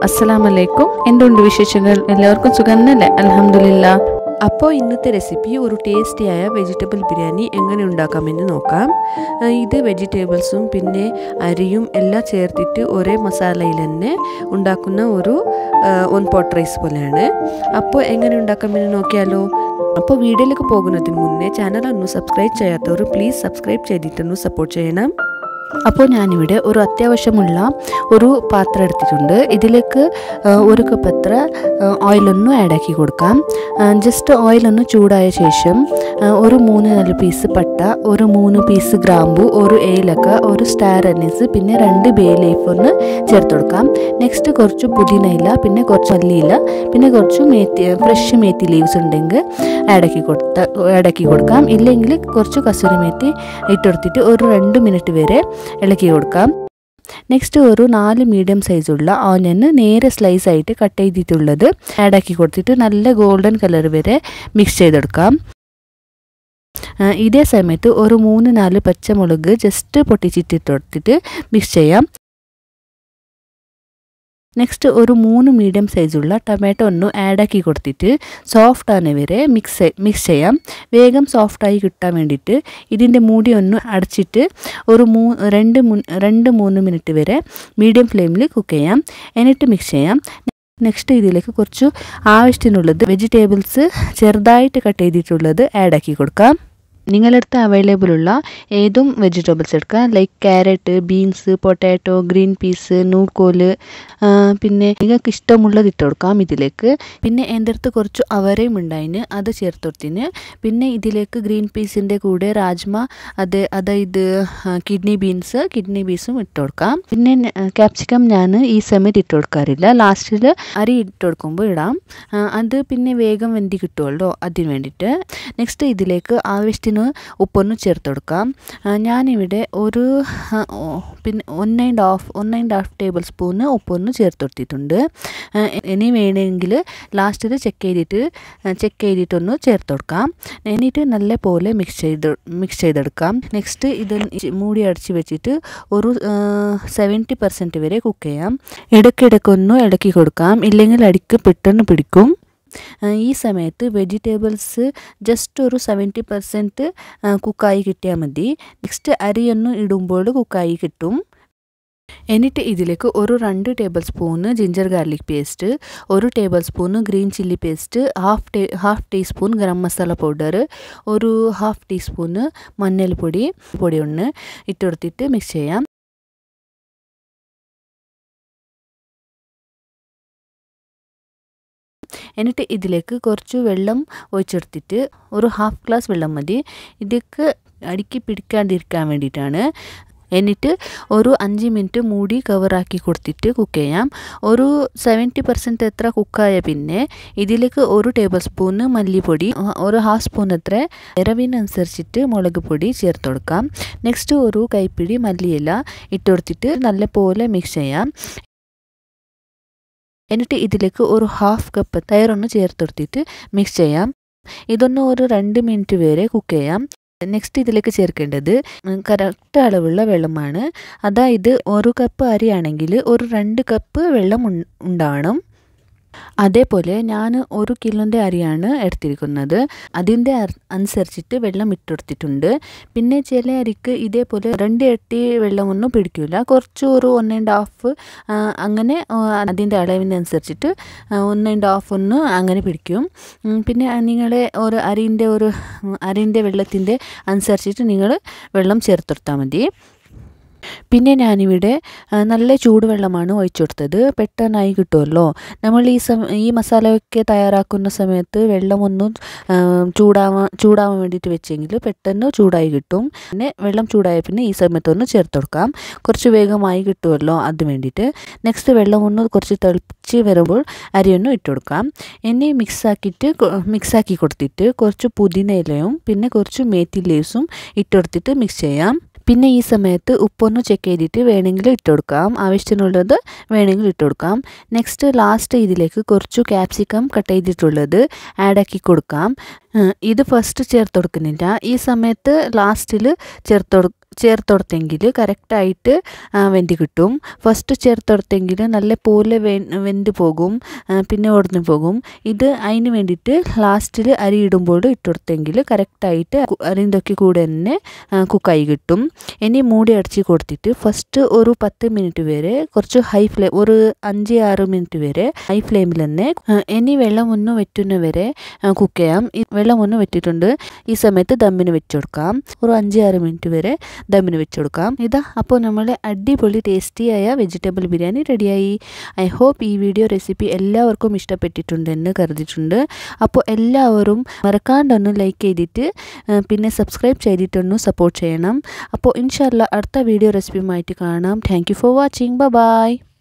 അസ്സലാമു അലൈക്കും. എന്തുണ്ട് വിശേഷങ്ങൾ? എല്ലാവർക്കും സുഖന്നല്ലേ? അൽഹംദുലില്ലാ. അപ്പോൾ ഇന്നത്തെ റെസിപ്പി ഒരു ടേസ്റ്റിയായ വെജിറ്റബിൾ ബിരിയാണി എങ്ങനെ ഉണ്ടാക്കാമെന്ന് നോക്കാം. ഇത് വെജിറ്റബിൾസും പിന്നെ അരിയും എല്ലാം ചേർത്തിട്ട് ഒരേ മസാലയിൽ തന്നെ ഉണ്ടാക്കുന്ന ഒരു ഓൺ പോട്ട് റൈസ് പോലെയാണ്. അപ്പോൾ എങ്ങനെ ഉണ്ടാക്കാമെന്ന് നോക്കിയാലോ. അപ്പോൾ വീഡിയോയിലേക്ക് പോകുന്നതിന് മുന്നേ ചാനൽ ഒന്ന് സബ്സ്ക്രൈബ് ചെയ്യാത്തവർ പ്ലീസ് സബ്സ്ക്രൈബ് ചെയ്തിട്ടൊന്ന് സപ്പോർട്ട് ചെയ്യണം. അപ്പോൾ ഞാനിവിടെ ഒരു അത്യാവശ്യമുള്ള ഒരു പാത്രം എടുത്തിട്ടുണ്ട്. ഇതിലേക്ക് ഒരു കപ്പ് അത്ര ഓയിലൊന്ന് ആഡാക്കി കൊടുക്കാം. ജസ്റ്റ് ഓയിലൊന്ന് ചൂടായ ശേഷം ഒരു 3-4 പീസ് പട്ട, ഒരു 3 പീസ് ഗ്രാമ്പു, ഒരു ഏലക്ക, ഒരു സ്റ്റാർ അനീസ്, പിന്നെ 2 ബേ ലീഫ് ഒന്ന് ചേർത്ത് കൊടുക്കാം. നെക്സ്റ്റ് കുറച്ച് പുതിന ഇല, പിന്നെ കുറച്ച് മല്ലിയില, പിന്നെ കുറച്ച് ഫ്രഷ് മേത്തി ലീവ്സ് ഉണ്ടെങ്കിൽ ആഡാക്കി കൊടുക്കാം. ഇല്ലെങ്കിൽ കുറച്ച് കസൂരി മേത്തി ഇട്ടെടുത്തിട്ട് ഒരു 2 മിനിറ്റ് വരെ ഇളക്കി കൊടുക്കാം. നെക്സ്റ്റ് ഒരു 4 മീഡിയം സൈസുള്ള ഓനിയന് നേരെ സ്ലൈസ് ആയിട്ട് കട്ട് ചെയ്തിട്ടുള്ളത് ആഡാക്കി കൊടുത്തിട്ട് നല്ല ഗോൾഡൻ കളർ വരെ മിക്സ് ചെയ്തെടുക്കാം. ഇതേ സമയത്ത് ഒരു 3-4 പച്ചമുളക് ജസ്റ്റ് പൊട്ടിച്ചിട്ടിട്ട് കൊടുത്തിട്ട് മിക്സ് ചെയ്യാം. നെക്സ്റ്റ് ഒരു 3 മീഡിയം സൈസുള്ള ടൊമാറ്റോ ഒന്ന് ആഡാക്കി കൊടുത്തിട്ട് സോഫ്റ്റ് ആവുന്ന വരെ മിക്സ് ചെയ്യാം. വേഗം സോഫ്റ്റായി കിട്ടാൻ വേണ്ടിയിട്ട് ഇതിൻ്റെ മൂടി ഒന്ന് അടച്ചിട്ട് ഒരു 2-3 മിനിറ്റ് വരെ മീഡിയം ഫ്ലെയിമിൽ കുക്ക് ചെയ്യാം. എന്നിട്ട് മിക്സ് ചെയ്യാം. നെക്സ്റ്റ് ഇതിലേക്ക് കുറച്ച് ആവശ്യത്തിനുള്ളത് വെജിറ്റബിൾസ് ചെറുതായിട്ട് കട്ട് ചെയ്തിട്ടുള്ളത് ആഡാക്കി കൊടുക്കാം. നിങ്ങളടുത്ത് അവൈലബിൾ ഉള്ള ഏതും വെജിറ്റബിൾസ് എടുക്കാം. Like carrot, beans, potato, green peas, നൂക്കോല്, പിന്നെ നിങ്ങൾക്ക് ഇഷ്ടമുള്ളത് ഇട്ട് കൊടുക്കാം ഇതിലേക്ക്. പിന്നെ എൻ്റെ അടുത്ത് കുറച്ച് അവരയും ഉണ്ടായിന്, അത് ചേർത്ത് കൊടുത്തിന്. പിന്നെ ഇതിലേക്ക് ഗ്രീൻ പീസിൻ്റെ കൂടെ രാജ്മ, അതായത് കിഡ്നി ബീൻസും ഇട്ട് കൊടുക്കാം. പിന്നെ ക്യാപ്സിക്കം ഞാൻ ഈ സമയത്ത് ഇട്ട് കൊടുക്കാറില്ല, ലാസ്റ്റിൽ അരി ഇട്ട് കൊടുക്കുമ്പോൾ ഇടാം. അത് പിന്നെ വേഗം വെന്തി കിട്ടുമല്ലോ, അതിന് വേണ്ടിയിട്ട്. നെക്സ്റ്റ് ഇതിലേക്ക് ആവശ്യത്തിന് ഉപ്പൊന്ന് ചേർത്ത് കൊടുക്കാം. ഞാനിവിടെ ഒരു 1.5 ടേബിൾ സ്പൂണ് ഉപ്പൊന്ന് ചേർത്ത് കൊടുത്തിട്ടുണ്ട്. ഇനി വേണമെങ്കിൽ ലാസ്റ്റിൽ ചെക്ക് ചെയ്തിട്ടൊന്ന് ചേർത്ത് കൊടുക്കാം. എന്നിട്ട് നല്ല പോലെ മിക്സ് ചെയ്തെടുക്കാം. നെക്സ്റ്റ് ഇത് മൂടി അടച്ച് വെച്ചിട്ട് ഒരു 70% വരെ കുക്ക് ചെയ്യാം. ഇടയ്ക്കിടയ്ക്കൊന്ന് ഇളക്കി കൊടുക്കാം, ഇല്ലെങ്കിൽ അടിക്ക് പെട്ടെന്ന് പിടിക്കും. ഈ സമയത്ത് വെജിറ്റബിൾസ് ജസ്റ്റ് ഒരു 70% കുക്കായി കിട്ടിയാൽ മതി. നെക്സ്റ്റ് അരിയൊന്ന് ഇടുമ്പോൾ കുക്കായി കിട്ടും. എന്നിട്ട് ഇതിലേക്ക് ഒരു 2 tablespoon ginger garlic paste, 1 tablespoon green chilli paste, half teaspoon garam masala powder, ഒരു ഹാഫ് ടീസ്പൂണ് മഞ്ഞൾപ്പൊടി ഒന്ന് ഇട്ടെടുത്തിട്ട് മിക്സ് ചെയ്യാം. എന്നിട്ട് ഇതിലേക്ക് കുറച്ച് വെള്ളം ഒഴിച്ചെടുത്തിട്ട് ഒരു 1/2 ഗ്ലാസ് വെള്ളം മതി. ഇതൊക്കെ അടുക്കി പിടിക്കാണ്ടിരിക്കാൻ വേണ്ടിയിട്ടാണ്. എന്നിട്ട് ഒരു 5 മിനിറ്റ് മൂടി കവറാക്കി കൊടുത്തിട്ട് കുക്ക് ചെയ്യാം. ഒരു 70% എത്ര കുക്കായ പിന്നെ ഇതിലേക്ക് 1 ടേബിൾ സ്പൂണ് മല്ലിപ്പൊടി, ഒരു 1/2 സ്പൂൺ എത്ര എരിവിനനുസരിച്ചിട്ട് മുളക് പൊടി ചേർത്ത് കൊടുക്കാം. നെക്സ്റ്റ് ഒരു കൈപ്പിടി മല്ലിയില ഇട്ടുകൊടുത്തിട്ട് നല്ലപോലെ മിക്സ് ചെയ്യാം. എന്നിട്ട് ഇതിലേക്ക് ഒരു 1/2 കപ്പ് തൈരൊന്ന് ചേർത്ത് കൊടുത്തിട്ട് മിക്സ് ചെയ്യാം. ഇതൊന്ന് ഒരു 2 മിനിറ്റ് വരെ കുക്ക് ചെയ്യാം. നെക്സ്റ്റ് ഇതിലേക്ക് ചേർക്കേണ്ടത് കറക്റ്റ് അളവുള്ള വെള്ളമാണ്. അതായത് 1 കപ്പ് അരിയാണെങ്കിൽ ഒരു 2 കപ്പ് വെള്ളം ഉണ്ടാവണം. അതേപോലെ ഞാൻ 1 കിലോൻ്റെ അരിയാണ് എടുത്തിരിക്കുന്നത്, അതിൻ്റെ അനുസരിച്ചിട്ട് വെള്ളം ഇട്ടെടുത്തിട്ടുണ്ട്. പിന്നെ ചില അരിക്ക് ഇതേപോലെ 2 ഇരട്ടി വെള്ളമൊന്നും പിടിക്കില്ല, കുറച്ച് ഒരു 1.5 അങ്ങനെ അതിൻ്റെ അളവിനനുസരിച്ചിട്ട് 1.5 ഒന്ന് അങ്ങനെ പിടിക്കും. പിന്നെ നിങ്ങളെ അരിൻ്റെ വെള്ളത്തിൻ്റെ അനുസരിച്ചിട്ട് നിങ്ങൾ വെള്ളം ചേർത്തെടുത്താൽ മതി. പിന്നെ ഞാനിവിടെ നല്ല ചൂടുവെള്ളമാണ് ഒഴിച്ചു കൊടുത്തത്, പെട്ടെന്നായി കിട്ടുമല്ലോ. നമ്മൾ ഈ മസാലയൊക്കെ തയ്യാറാക്കുന്ന സമയത്ത് വെള്ളമൊന്നും ചൂടാവാൻ വേണ്ടിയിട്ട് വെച്ചെങ്കിൽ പെട്ടെന്ന് ചൂടായി കിട്ടും. പിന്നെ വെള്ളം ചൂടായ പിന്നെ ഈ സമയത്തൊന്ന് ചേർത്ത് കൊടുക്കാം, കുറച്ച് വേഗമായി കിട്ടുമല്ലോ, അതിന് വേണ്ടിയിട്ട്. നെക്സ്റ്റ് വെള്ളം ഒന്ന് കുറച്ച് തിളച്ച് വരുമ്പോൾ അരിയൊന്നും ഇട്ട് കൊടുക്കാം. ഇനി മിക്സാക്കി കൊടുത്തിട്ട് കുറച്ച് പുതിന ഇലയും പിന്നെ കുറച്ച് മേത്തി ലീവ്സും ഇട്ടെടുത്തിട്ട് മിക്സ് ചെയ്യാം. പിന്നെ ഈ സമയത്ത് ഉപ്പൊന്ന് ചെക്ക് ചെയ്തിട്ട് വേണമെങ്കിൽ ഇട്ട് കൊടുക്കാം, ആവശ്യത്തിനുള്ളത് വേണമെങ്കിൽ ഇട്ട് കൊടുക്കാം. നെക്സ്റ്റ് ലാസ്റ്റ് ഇതിലേക്ക് കുറച്ച് ക്യാപ്സിക്കം കട്ട് ചെയ്തിട്ടുള്ളത് ആഡാക്കി കൊടുക്കാം. ഇത് ഫസ്റ്റ് ചേർത്ത് കൊടുക്കുന്നില്ല, ഈ സമയത്ത് ലാസ്റ്റിൽ ചേർത്തൊടുത്തെങ്കിൽ കറക്റ്റായിട്ട് വെന്ത് കിട്ടും. ഫസ്റ്റ് ചേർത്തൊടുത്തെങ്കിൽ നല്ല പോലെ വെന്ത് പോകും, പിന്നെ ഉടഞ്ഞു പോകും. ഇത് അതിന് വേണ്ടിയിട്ട് ലാസ്റ്റിൽ അരി ഇടുമ്പോൾ ഇട്ടുകൊടുത്തെങ്കിൽ കറക്റ്റായിട്ട് അരിന്തൊക്കെ കൂടെ തന്നെ കുക്കായി കിട്ടും. ഇനി മൂടി അടച്ച് കൊടുത്തിട്ട് ഫസ്റ്റ് ഒരു 10 മിനിറ്റ് വരെ കുറച്ച് ഹൈ ഫ്ലെയിം, ഒരു 5-6 മിനിറ്റ് വരെ ഹൈ ഫ്ലെയിമിൽ തന്നെ. ഇനി വെള്ളം ഒന്ന് വറ്റുന്ന വരെ കുക്ക് ചെയ്യാം. വെള്ളം ഒന്ന് വറ്റിയിട്ടുണ്ട്. ഈ സമയത്ത് ദമ്മിന് വെച്ച് കൊടുക്കാം. ഒരു 5-6 മിനിറ്റ് വരെ ദമ്മിന് വെച്ച് കൊടുക്കാം. ഇതാ അപ്പോൾ നമ്മുടെ അടിപൊളി ടേസ്റ്റിയായ വെജിറ്റബിൾ ബിരിയാണി റെഡിയായി. ഐ ഹോപ്പ് ഈ വീഡിയോ റെസിപ്പി എല്ലാവർക്കും ഇഷ്ടപ്പെട്ടിട്ടുണ്ടെന്ന് കരുതിയിട്ടുണ്ട്. അപ്പോൾ എല്ലാവരും മറക്കാണ്ടൊന്ന് ലൈക്ക് ചെയ്തിട്ട് പിന്നെ സബ്സ്ക്രൈബ് ചെയ്തിട്ടൊന്ന് സപ്പോർട്ട് ചെയ്യണം. അപ്പോൾ ഇൻഷാ അല്ലാ അടുത്ത വീഡിയോ റെസിപ്പിയുമായിട്ട് കാണാം. Thank you for watching. By.